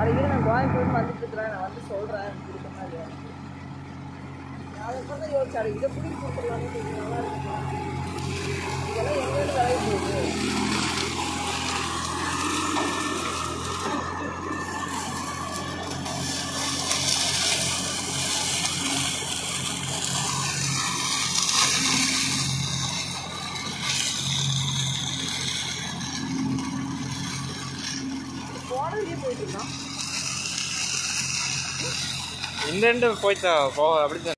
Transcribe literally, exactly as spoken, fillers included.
அடிக்கடி நான் கோயம்புத்தூர் வந்துட்டு இருக்கிறேன், நான் வந்து சொல்கிறேன் கொடுக்கணும் இல்லையா. நான் அதை கூட யோசிச்சாரு, இதை பிடிச்சி கொடுத்துருவாங்க, கொஞ்சம் நல்லா இருக்கு. இதெல்லாம் எங்கேருந்து விளைய போகுது? போனதுலேயே போயிட்டு இருக்கான். இந்த போய்த்தா போ அப்படி